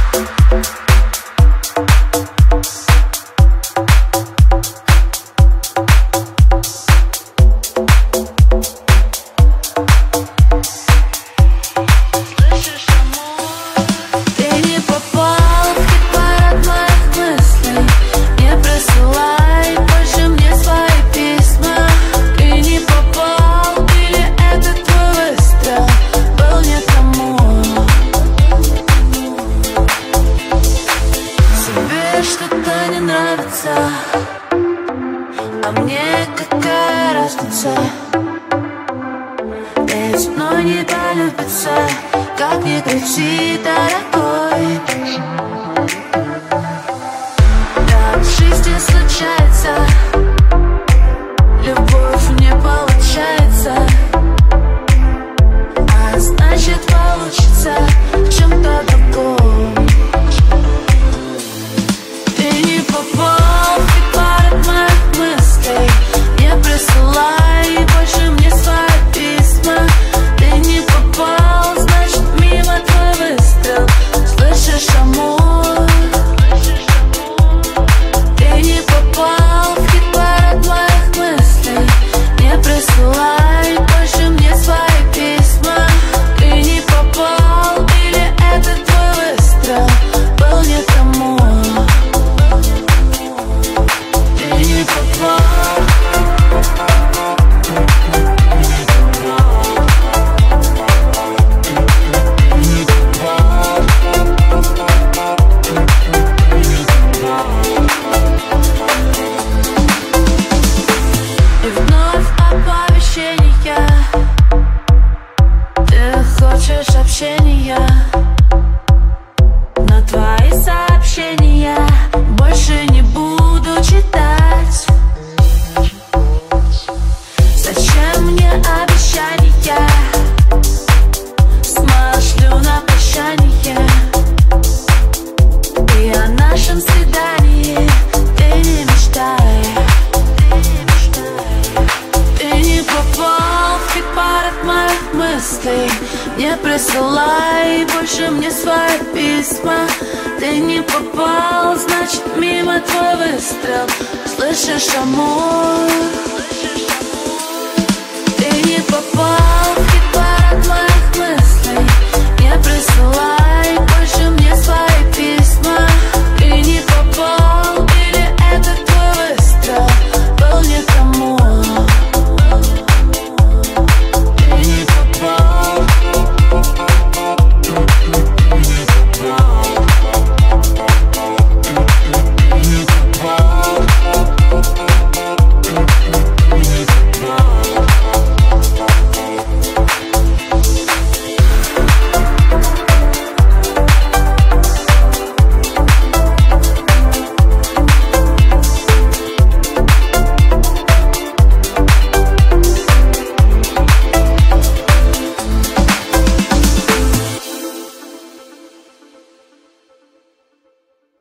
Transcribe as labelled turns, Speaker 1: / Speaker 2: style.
Speaker 1: А мне какая разница? Ведь мной не полюбится, как ни кричи, дорогой. Так в жизни случается, любовь не получается, а значит получится в чем-то другом. Ты не попал в хит-парад моих мыслей. Не присылай больше мне свои письма. Ты не попал, значит мимо твой выстрел. Слышишь, амор? Ты не попал в хит-парад моих мыслей. Не присылай больше мне свои письма. Ты не попал, или это твой выстрел был не тому? Ты не попал. И вновь оповещения. Ты хочешь общения, но твои сообщения больше не буду читать. Зачем мне обещания? Смошлю на прощание. И о нашем свидании ты не мечтай. Ты не попал в хит-парад моих мыслей. Не присылай больше мне свои письма. Ты не попал, значит мимо твой выстрел. Слышишь, амор? Ты не попал.